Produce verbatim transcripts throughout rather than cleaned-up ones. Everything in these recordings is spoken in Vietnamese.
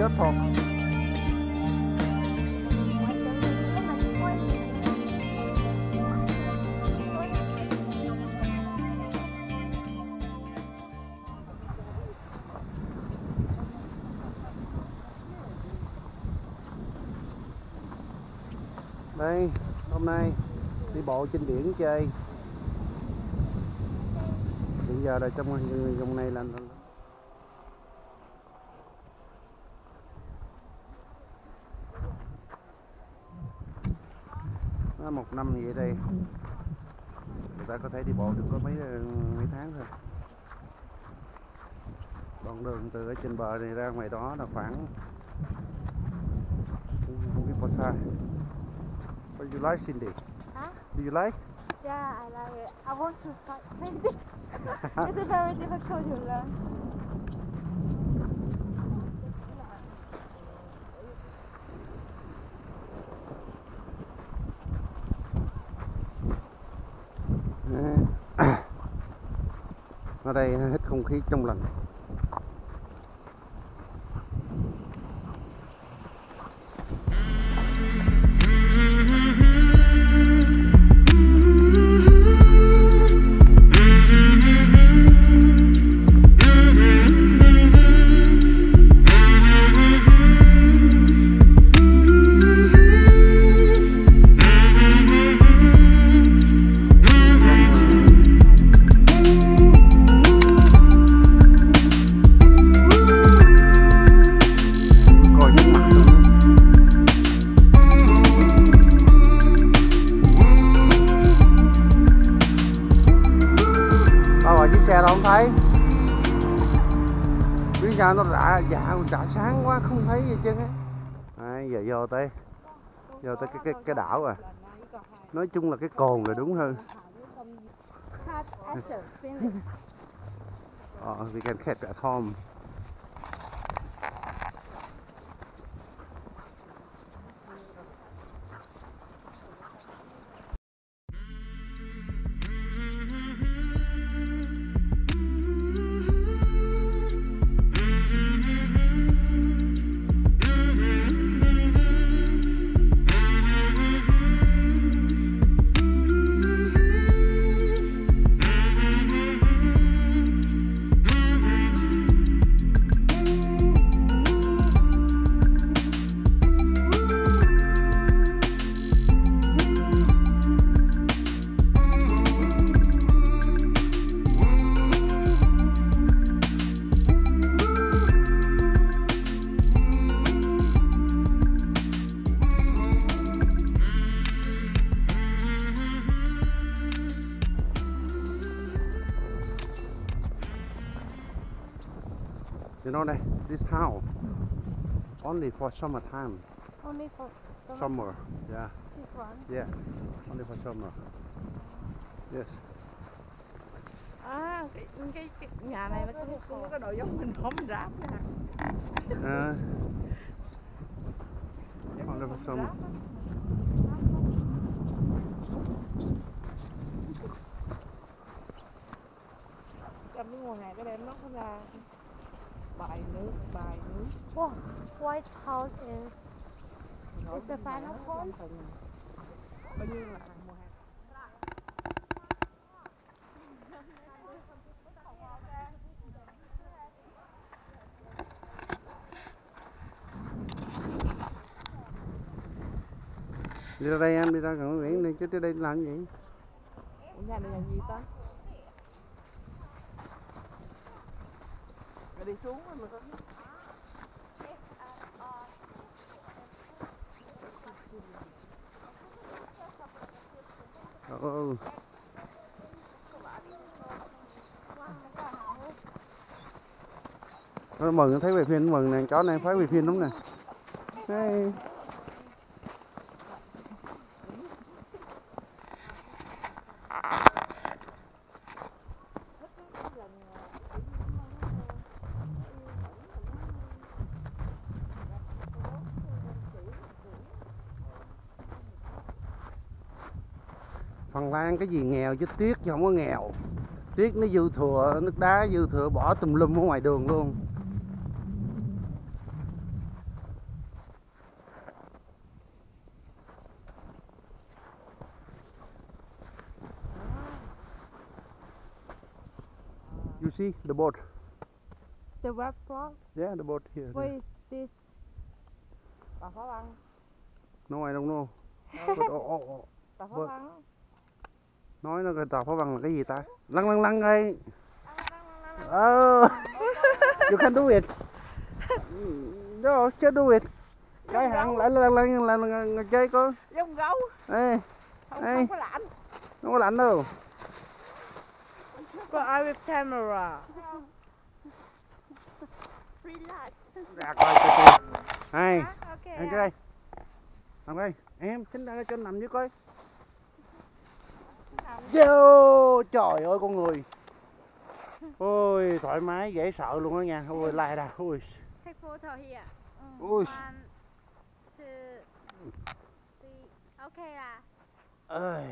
hết thuộc. Đây, hôm nay đi bộ trên biển chơi. Hiện giờ là trong vùng này là nó một năm vậy đây. Người ta có thể đi bộ được có mấy mấy tháng thôi. Đoạn đường từ ở trên bờ này ra ngoài đó là khoảng không biết bao xa. What do you like, Cindy? Huh? Do you like? Yeah, I like it. I want to start painting. It's very difficult to learn. Ở đây hít không khí trong lành. Không thấy biết sao nó đã dạ đã sáng quá không thấy gì chứ á. À, giờ vô tới vô tới cái cái cái đảo à, nói chung là cái cồn là đúng hơn. Oh, we can catch at home. You know that this house only for summertime. Only for summer. Summer, yeah. This one. Yeah, only for summer. Yes. À, cái, cái, cái nhà này nó có có cái đồ giống mình hổm ráp nè. Uh, only for summer. Trong cái mùa hè cái đêm nó có ra bài nước, bài nước. Wow, White House is is the final point. Bao nhiêu là hàng mùa hè. Đi ra đây em, đi ra gần biển đi chứ tới đây làm gì? Ủa nhà này là gì ta? Rồi đi xuống rồi mà có. Oh. Nó mừng, nó thấy về phim, nó mừng nè, chó này phải về phim đúng nè. Hey. Phần Lan cái gì nghèo chứ tuyết chứ không có nghèo. Tuyết nó dư thừa, nước đá dư thừa bỏ tùm lum ở ngoài đường luôn. see the boat. The red frog. Yeah, the boat here. What is this? Tàu phá băng. No, I don't know. But, oh, oh, oh. Tàu phá What? băng. Nói nó cái tàu phá băng là cái gì ta? Lăn lăn lăn đây. Oh, you can do it. No, just do it. Cái hàng lại lăn lăn lăn lăn chơi coi. Giống gấu. Ê, Không, ê. không có lạnh. Không có lạnh đâu. Có ai with camera. Relax. Ra coi coi coi. Này, Okay. em chơi đây. Nằm đây. Em xin ra cho nằm dưới coi. Vô, trời ơi con người. Ôi thoải mái dễ sợ luôn đó nha. Ôi lai ra. Ôi. Take photo here. Ui. One, two, three. Okay là. Ơi.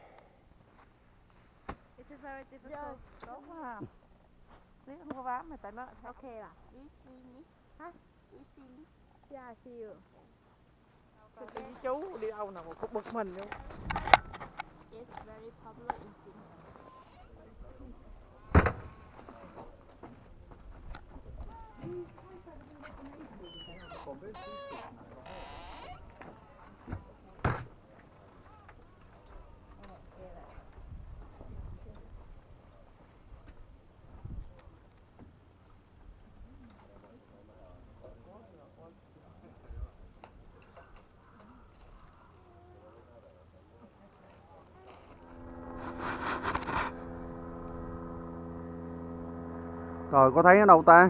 It's very difficult. Đúng ha. Nếu không có bám thì tại nó Okay là. Do you see me? Hả? Do you see me? Yeah, I see you. Thì với chú đi đâu nào mà cũng bực mình luôn. It's very popular in Finland. Rồi có thấy ở đâu ta?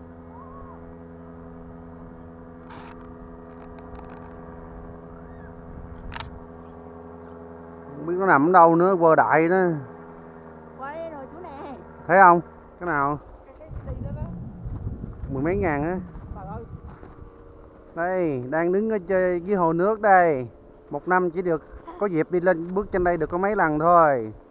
Không biết nó nằm ở đâu nữa, vơ đại đó. Qua đây rồi chú nè. Thấy không? Cái nào? Cái cái đi đó đó. Mười mấy ngàn á. Trời ơi. Đây, đang đứng ở chơi dưới hồ nước đây. Một năm chỉ được có dịp đi lên bước trên đây được có mấy lần thôi.